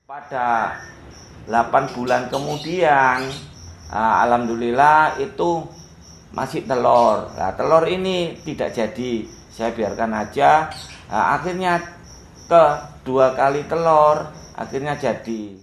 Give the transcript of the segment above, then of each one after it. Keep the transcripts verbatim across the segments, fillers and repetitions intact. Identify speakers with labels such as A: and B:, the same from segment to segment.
A: Pada delapan bulan kemudian, nah, alhamdulillah itu masih telur. Nah, telur ini tidak jadi, saya biarkan aja. Nah, akhirnya ke dua kali telur, akhirnya jadi.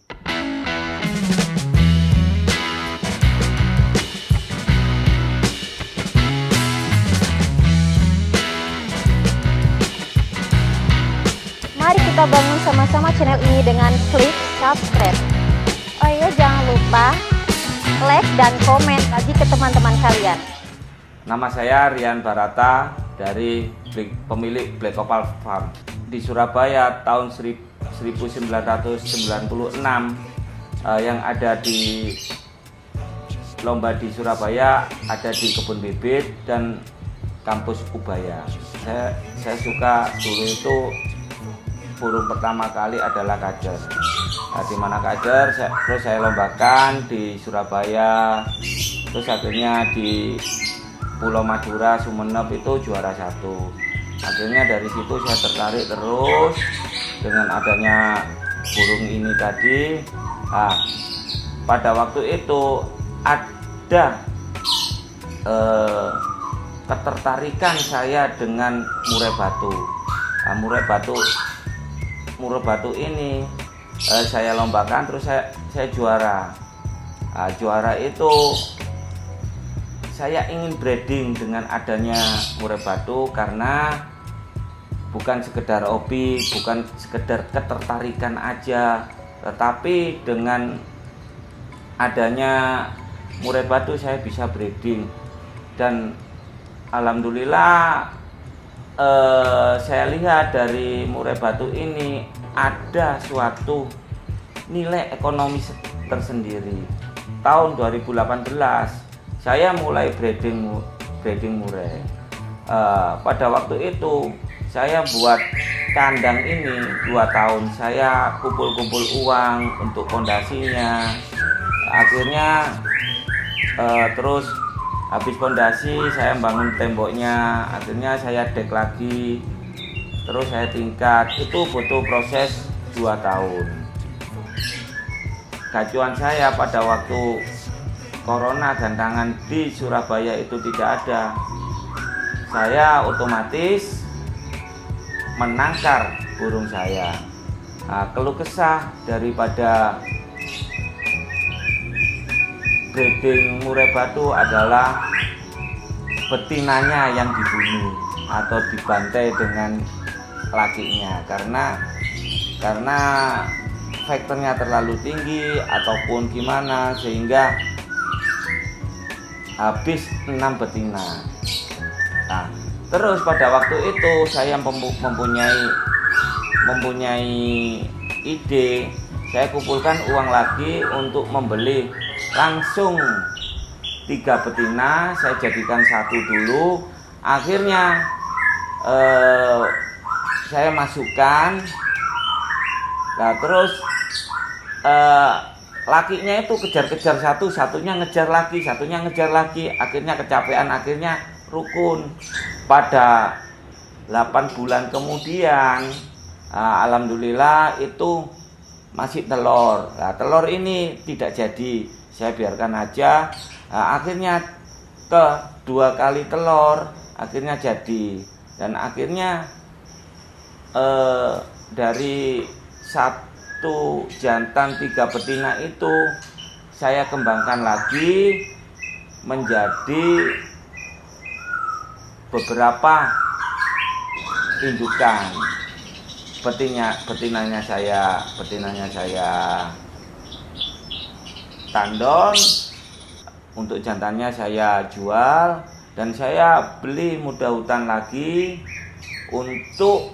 B: Mari kita bangun sama-sama channel ini dengan klik subscribe. Oh iya, jangan lupa like dan komen bagi ke teman-teman kalian.
A: Nama saya Rian Barata dari pemilik Black Opal Farm di Surabaya tahun seribu sembilan ratus sembilan puluh enam. eh, yang ada di lomba di Surabaya, ada di Kebun Bibit dan kampus Ubaya. Saya, saya suka dulu itu burung pertama kali adalah kacer. Nah, di mana kacer, saya, terus saya lombakan di Surabaya, terus akhirnya di Pulau Madura, Sumeneb itu juara satu. Akhirnya dari situ saya tertarik terus dengan adanya burung ini tadi. Nah, pada waktu itu ada eh, ketertarikan saya dengan murai batu. Nah, murai batu murai batu ini eh, saya lombakan, terus saya, saya juara. Nah, juara itu saya ingin breeding dengan adanya murai batu karena bukan sekedar hobi, bukan sekedar ketertarikan aja, tetapi dengan adanya murai batu saya bisa breeding. Dan alhamdulillah eh, saya lihat dari murai batu ini ada suatu nilai ekonomi tersendiri. Tahun dua ribu delapan belas saya mulai breeding breeding murai. Eh, pada waktu itu saya buat kandang ini dua tahun, saya kumpul-kumpul uang untuk fondasinya. Akhirnya eh, terus habis fondasi saya bangun temboknya, akhirnya saya dek lagi, terus saya tingkat. Itu butuh proses dua tahun. Gacuan saya pada waktu corona gantangan di Surabaya itu tidak ada, saya otomatis menangkar burung saya. Nah, keluh kesah daripada breeding murai batu adalah betinanya yang dibunuh atau dibantai dengan lakinya karena karena faktornya terlalu tinggi ataupun gimana sehingga habis enam betina. Nah, terus pada waktu itu saya mempunyai mempunyai ide, saya kumpulkan uang lagi untuk membeli langsung tiga betina, saya jadikan satu dulu. Akhirnya eh, saya masukkan. Nah, terus eh, lakinya itu kejar-kejar satu, satunya ngejar lagi, satunya ngejar lagi. Akhirnya kecapean, akhirnya rukun. Pada delapan bulan kemudian, eh, alhamdulillah itu masih telur. Nah, telur ini tidak jadi, saya biarkan aja. Nah, akhirnya ke dua kali telur, akhirnya jadi. Dan akhirnya eh, dari satu jantan tiga betina itu saya kembangkan lagi menjadi beberapa indukan. Betinanya, betinanya saya, betinanya saya tandon, untuk jantannya saya jual, dan saya beli muda hutan lagi untuk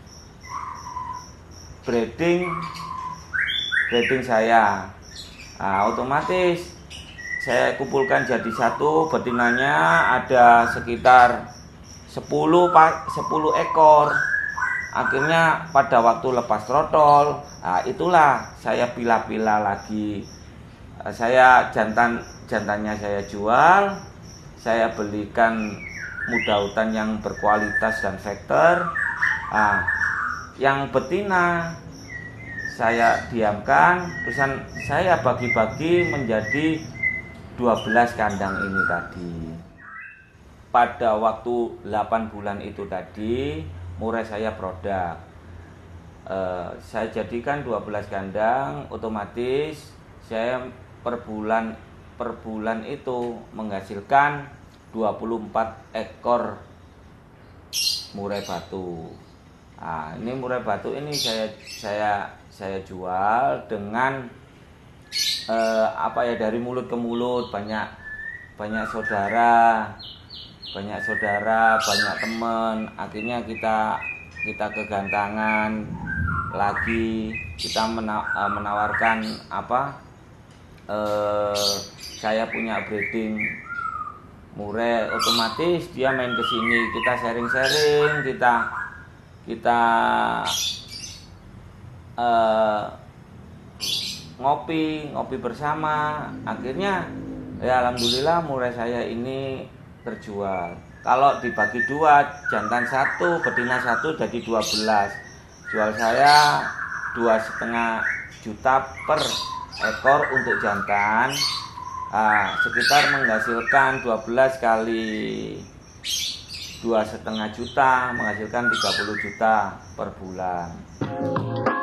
A: breeding breeding saya. Nah, otomatis saya kumpulkan jadi satu, betinanya ada sekitar sepuluh ekor. Akhirnya pada waktu lepas trotol, nah itulah saya pilah-pilah lagi. Saya jantan jantannya saya jual, saya belikan muda hutan yang berkualitas dan faktor. Nah, yang betina saya diamkan, terusan saya bagi-bagi menjadi dua belas kandang ini tadi. Pada waktu delapan bulan itu tadi, murai saya produk. Uh, saya jadikan dua belas kandang, otomatis saya per bulan per bulan itu menghasilkan dua puluh empat ekor murai batu. Nah, ini murai batu ini saya saya saya jual dengan eh, apa ya, dari mulut ke mulut, banyak banyak saudara, banyak saudara, banyak teman. Akhirnya kita kita kegantangan lagi, kita mena, menawarkan apa? Eh, saya punya breeding murai, otomatis dia main ke sini, kita sharing-sharing, kita kita uh, ngopi ngopi bersama. Akhirnya ya alhamdulillah murai saya ini terjual. Kalau dibagi dua, jantan satu, betina satu, jadi dua belas. Jual saya dua setengah juta per ekor untuk jantan. Nah, sekitar menghasilkan dua belas kali dua setengah juta, menghasilkan tiga puluh juta per bulan.